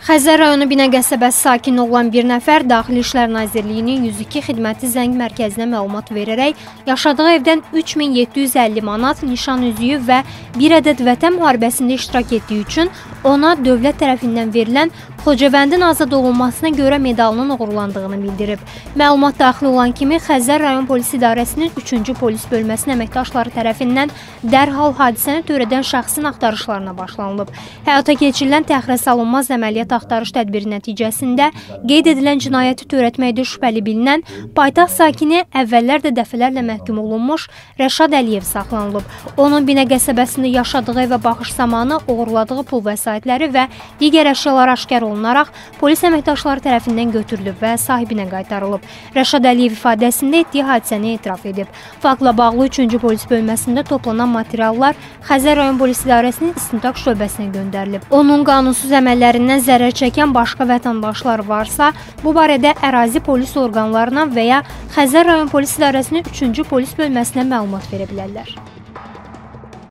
Xəzər rayonu Binə qəsəbəsi sakini olan bir nəfər Daxili İşlər Nazirliyinin 102 xidməti zəng mərkəzinə məlumat verərək yaşadığı evdən 3750 manat nişan üzüyü və bir ədəd vətən müharibəsində iştirak etdiyi üçün ona dövlət tərəfindən verilən Xocavəndin azad olunmasına görə medalının uğurlandığını bildirib. Məlumat daxil olan kimi Xəzər rayon polis idarəsinin 3-cü polis bölməsinin əməkdaşları tərəfindən dərhal hadisəni törədən şəxsin axtarışlarına başlanılıb. Həyata keçirilən təxirəsalınmaz əməliyyat axtarış tədbiri nəticəsində qeyd edilən cinayəti törətməkdə şübhəli bilinən paytaxt sakini əvvəllər də dəfələrlə məhkum olunmuş Rəşad Əliyev saxlanılıb. Onun Binə qəsəbəsində yaşadığı evə baxış zamanı uğurladığı pul vəsaitləri və digər əşyalar aşkar olunaraq polis əməkdaşları tərəfindən götürülüb və sahibinə qaytarılıb. Rəşad Əliyev ifadəsində etdiyi hadisəni etiraf edib. Faktla bağlı 3-cü polis bölməsində toplanan materiallar Xəzər rayon polis idarəsinin istintaq şöbəsinə göndərilib. Onun qanunsuz əməllərindən zərər çəkən başqa vətəndaşlar varsa, bu barədə ərazi polis orqanlarına və ya Xəzər rayon polis idarəsinin 3-cü polis bölməsinə məlumat verə bilərlər.